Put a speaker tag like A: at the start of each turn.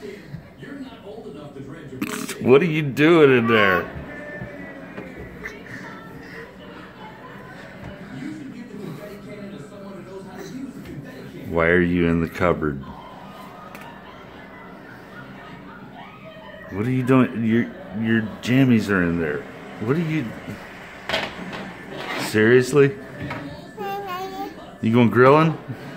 A: What are you doing in there? Why are you in the cupboard? What are you doing? Your jammies are in there. What are you... Seriously? You going grilling?